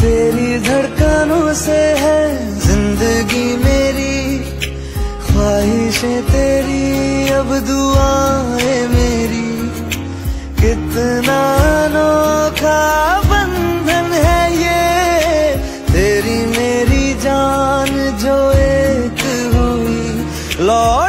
तेरी धड़कनों से है जिंदगी मेरी, ख्वाहिशें तेरी अब दुआएं मेरी। कितना अनोखा बंधन है ये, तेरी मेरी जान जो एक हुई। लौट